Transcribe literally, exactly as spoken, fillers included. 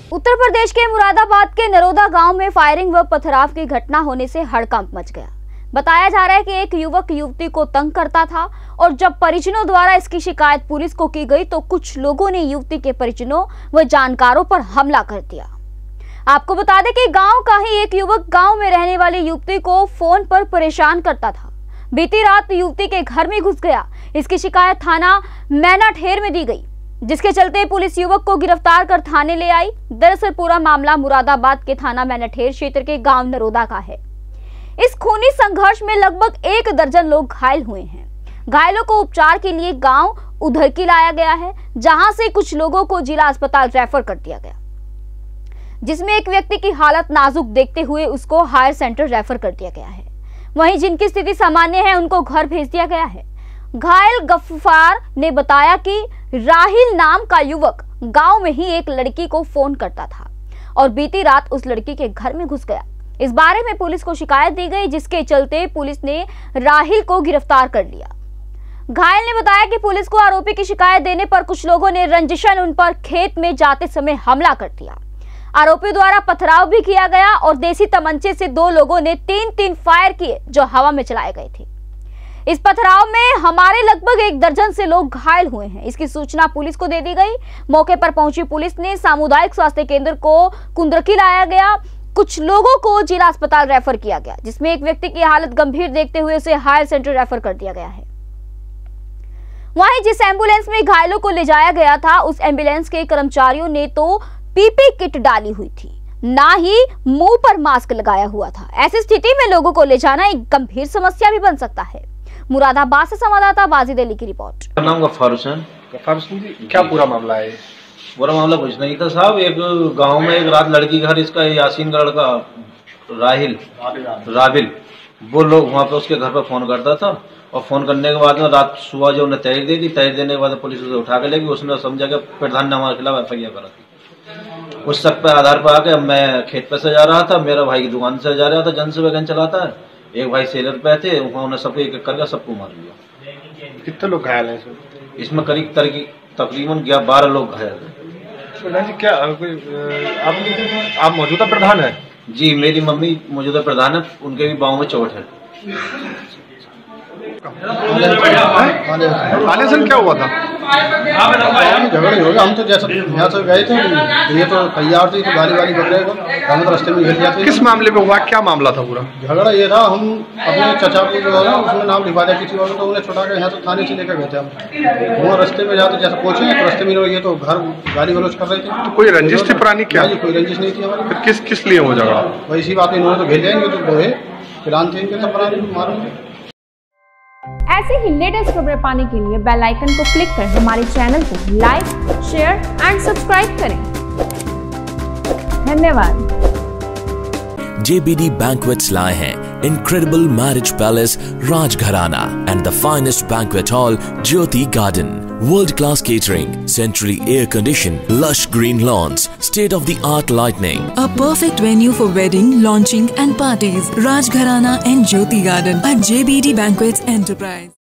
उत्तर प्रदेश के मुरादाबाद के नरोदा गांव में फायरिंग व पथराव की घटना होने से हड़कंप मच गया। बताया जा रहा है कि एक युवक युवती को तंग करता था और जब परिजनों द्वारा इसकी शिकायत पुलिस को की गई तो कुछ लोगों ने युवती के परिजनों व जानकारों पर हमला कर दिया। आपको बता दें कि गांव का ही एक युवक गांव में रहने वाली युवती को फोन पर परेशान करता था। बीती रात युवती के घर में घुस गया। इसकी शिकायत थाना मैनाठेर में दी गई, जिसके चलते पुलिस युवक को गिरफ्तार कर थाने ले आई। दरअसल पूरा मामला मुरादाबाद के थाना मैनाठेर क्षेत्र के गांव नरोदा का है। इस खूनी संघर्ष में लगभग एक दर्जन लोग घायल हुए हैं। घायलों को उपचार के लिए गांव उधरकी लाया गया है, जहां से कुछ लोगों को जिला अस्पताल रेफर कर दिया गया, जिसमें एक व्यक्ति की हालत नाजुक देखते हुए उसको हायर सेंटर रेफर कर दिया गया है। वहीं जिनकी स्थिति सामान्य है उनको घर भेज दिया गया है। घायल गफ्फार ने बताया कि राहिल नाम का युवक गांव में ही एक लड़की को फोन करता था और बीती रात उस लड़की के घर में घुस गया। इस बारे में पुलिस को शिकायत दी गई, जिसके चलते पुलिस ने राहिल को गिरफ्तार कर लिया। घायल ने बताया कि पुलिस को आरोपी की शिकायत देने पर कुछ लोगों ने रंजिशन उन पर खेत में जाते समय हमला कर दिया। आरोपी द्वारा पथराव भी किया गया और देसी तमंचे से दो लोगों ने तीन तीन फायर किए जो हवा में चलाए गए थे। इस पथराव में हमारे लगभग एक दर्जन से लोग घायल हुए हैं। इसकी सूचना पुलिस को दे दी गई। मौके पर पहुंची पुलिस ने सामुदायिक स्वास्थ्य केंद्र को कुंद्रकी लाया गया। कुछ लोगों को जिला अस्पताल रेफर किया गया, जिसमें एक व्यक्ति की हालत गंभीर देखते हुए उसे हायर सेंटर रेफर कर दिया गया है। वहीं जिस एम्बुलेंस में घायलों को ले जाया गया था, उस एम्बुलेंस के कर्मचारियों ने तो पीपी किट डाली हुई थी, ना ही मुंह पर मास्क लगाया हुआ था। ऐसी स्थिति में लोगों को ले जाना एक गंभीर समस्या भी बन सकता है। मुरादाबाद से संवाददाता बाजिद अली की रिपोर्ट। मेरा नाम गफ्फार हुसैन। गफ्फार हुसैन जी, क्या पूरा मामला है? पूरा मामला कुछ नहीं था साहब। एक गांव में एक रात लड़की घर, इसका यासीन का लड़का राहिल राबिल, वो लोग वहाँ पे उसके घर पर फोन करता था और फोन करने के बाद में रात सुबह जो उन्हें तहरीर दे दी, तहरीर देने के बाद पुलिस उसे उठा के लेगी। उसने समझा कि प्रधान ने हमारे खिलाफ एफ आई आर करा थी। उस शक पे आधार पर आके मैं खेत पे से जा रहा था, मेरा भाई की दुकान से जा रहा था, जन से वैगन चलाता है, एक भाई सेलर पे थे, उन्होंने सबको एक एक करके सबको मार लिया। कितने लोग घायल हैं इसमें? करीब तकरीबन ग्यारह बारह लोग घायल हैं। प्रधान जी, क्या आप आप मौजूदा प्रधान है? जी, मेरी मम्मी मौजूदा प्रधान है, उनके भी बाहों में चोट है। आलेसन क्या हुआ था? झगड़े हो गए। हम तो जैसा यहाँ से गए थे, ये तो तैयार थी तो गाली वाली पकड़े को हम तो रास्ते में घेर लिया था। किस मामले में हुआ? क्या मामला था पूरा? झगड़ा ये था, हम अपने चचा को जो है उसने नाम लिखवा दिया किसी और, तो उन्हें छुड़ा के यहाँ से थाने से लेकर गए थे हम। वो रास्ते में जाते जैसे पहुंचे तो रास्ते में ये तो घर गाली गलौज कर रहे थे। तो कोई रंजिश थी पुरानी? क्या कोई रंजिश नहीं थी हमारी। किस किस लिए वो झगड़ा? वैसी बात इन्होंने तो घेर लिया, तो वो फिलहाल थे इनके सब मारूंगे। ऐसे ही लेटेस्ट खबरें पाने के लिए बेल आइकन को क्लिक कर हमारे चैनल को लाइक, शेयर एंड सब्सक्राइब करें। धन्यवाद। J B D Banquets लाए हैं incredible marriage palace Rajgharana and the finest banquet hall Jyoti Garden. World class catering, centrally air conditioned, lush green lawns, state of the art lighting. A perfect venue for wedding, launching and parties. Rajgharana and Jyoti Garden at J B D Banquets Enterprise.